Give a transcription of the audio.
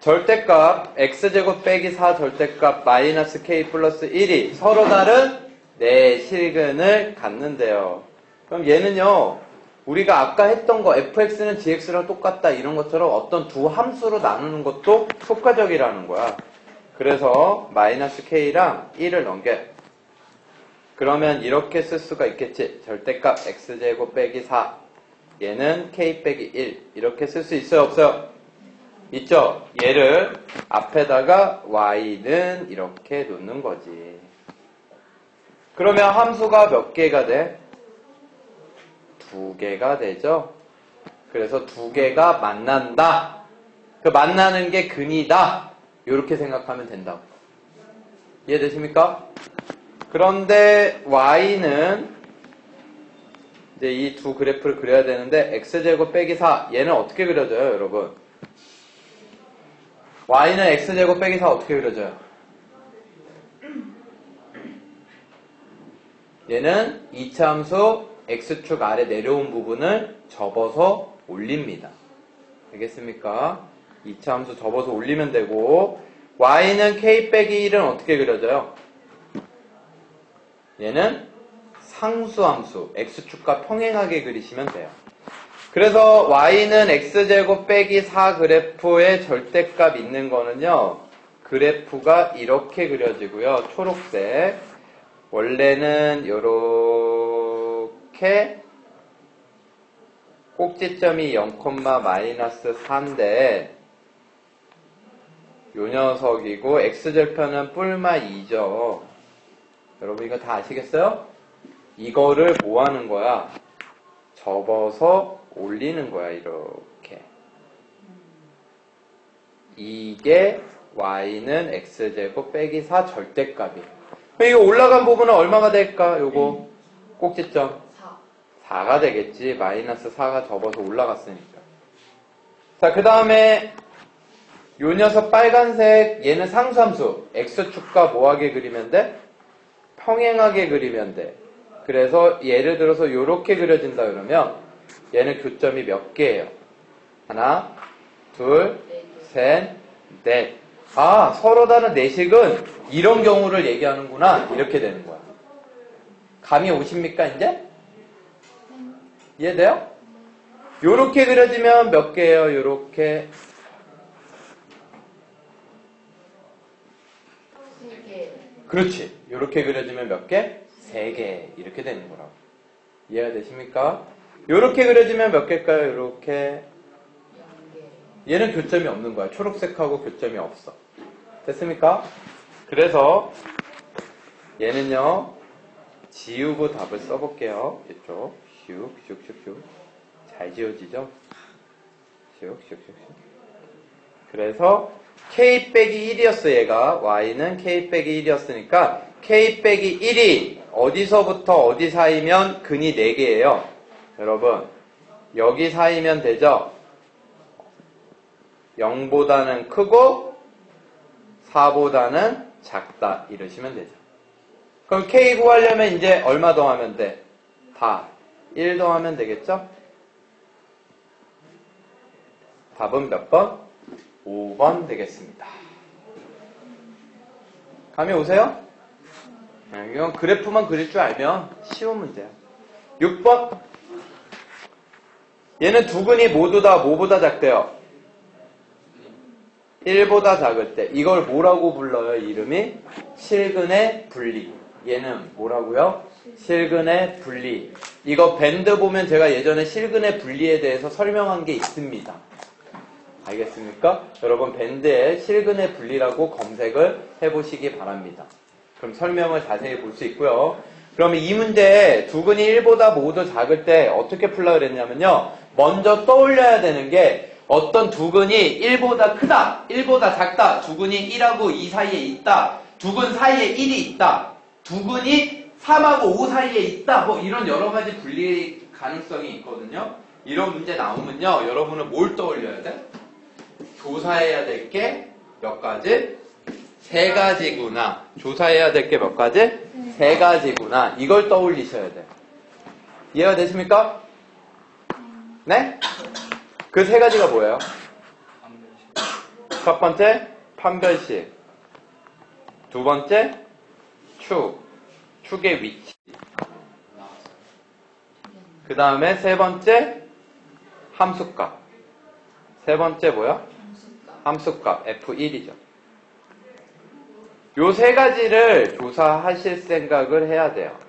절대값 x제곱 빼기 4 절대값 마이너스 k 플러스 1이 서로 다른 네 실근을 갖는데요. 그럼 얘는요, 우리가 아까 했던 거 fx는 gx랑 똑같다 이런 것처럼 어떤 두 함수로 나누는 것도 효과적이라는 거야. 그래서 마이너스 k랑 1을 넘겨요. 그러면 이렇게 쓸 수가 있겠지. 절대값 x제곱 빼기 4 얘는 k 빼기 1 이렇게 쓸 수 있어요 없어요? 있죠? 얘를 앞에다가 y는 이렇게 놓는 거지. 그러면 함수가 몇 개가 돼? 2개가 되죠? 그래서 2개가 만난다. 그 만나는 게 근이다. 이렇게 생각하면 된다고. 이해되십니까? 그런데 y는 이제 이 두 그래프를 그려야 되는데 x제곱 빼기 4 얘는 어떻게 그려져요 여러분? y는 x제곱 빼기 4 어떻게 그려져요? 얘는 이차함수 x축 아래 내려온 부분을 접어서 올립니다. 알겠습니까? 이차함수 접어서 올리면 되고 y는 k 빼기 1은 어떻게 그려져요? 얘는 상수함수 x축과 평행하게 그리시면 돼요. 그래서 y는 x제곱 빼기 4 그래프의 절대값 있는 거는요. 그래프가 이렇게 그려지고요. 초록색. 원래는 요렇게 꼭지점이 0, 마이너스 4인데 요 녀석이고 x절편은 뿔마 2죠. 여러분 이거 다 아시겠어요? 이거를 뭐 하는 거야? 접어서 올리는 거야 이렇게. 이게 y는 x제곱 빼기 4 절대값이에요. 이거 올라간 부분은 얼마가 될까? 요거 꼭지점 4가 되겠지. 마이너스 4가 접어서 올라갔으니까. 자, 그 다음에 요 녀석 빨간색 얘는 상수함수 x축과 뭐하게 그리면 돼? 평행하게 그리면 돼. 그래서 예를 들어서 요렇게 그려진다 그러면 얘는 교점이 몇 개예요? 하나, 둘, 셋, 넷. 아, 서로 다른 내식은 이런 경우를 얘기하는구나. 이렇게 되는 거야. 감이 오십니까, 이제? 이해돼요? 요렇게 그려지면 몇 개예요, 요렇게? 3개. 그렇지. 요렇게 그려지면 몇 개? 3개. 이렇게 되는 거라고. 이해가 되십니까? 요렇게 그려지면 몇 개일까요, 요렇게? 0개. 얘는 교점이 없는 거야. 초록색하고 교점이 없어. 됐습니까? 그래서 얘는요. 지우고 답을 써볼게요. 이쪽 슉슉슉슉 잘 지워지죠? 슉슉슉슉 그래서 k 빼기 1이었어 얘가. y는 k 빼기 1이었으니까 k 빼기 1이 어디서부터 어디 사이면 근이 4개예요. 여러분 여기 사이면 되죠? 0보다는 크고 4보다는 작다 이러시면 되죠. 그럼 K 구하려면 이제 얼마 더하면 돼? 다 1 더하면 되겠죠? 답은 몇 번? 5번 되겠습니다. 감이 오세요? 이건 그래프만 그릴 줄 알면 쉬운 문제야. 6번 얘는 두 근이 모두 다 뭐보다 작대요? 1보다 작을 때 이걸 뭐라고 불러요? 이름이 실근의 분리. 얘는 뭐라고요? 실근의 분리. 이거 밴드 보면 제가 예전에 실근의 분리에 대해서 설명한 게 있습니다. 알겠습니까? 여러분 밴드에 실근의 분리라고 검색을 해보시기 바랍니다. 그럼 설명을 자세히 볼 수 있고요. 그러면 이 문제 두 근이 1보다 모두 작을 때 어떻게 풀라 그랬냐면요. 먼저 떠올려야 되는 게 어떤 두 근이 1보다 크다, 1보다 작다, 두 근이 1하고 2 사이에 있다, 두 근 사이에 1이 있다, 두 근이 3하고 5 사이에 있다, 뭐 이런 여러 가지 분리 가능성이 있거든요. 이런 문제 나오면요, 여러분은 뭘 떠올려야 돼? 조사해야 될 게 몇 가지? 3가지구나. 조사해야 될 게 몇 가지? 3가지구나. 이걸 떠올리셔야 돼요. 이해가 되십니까? 네? 그 3가지가 뭐예요? 첫 번째, 판별식. 두 번째, 축의 위치. 그 다음에 세 번째, 함수값. 세 번째 뭐야? 함수값, F1이죠. 요 세 가지를 조사하실 생각을 해야 돼요.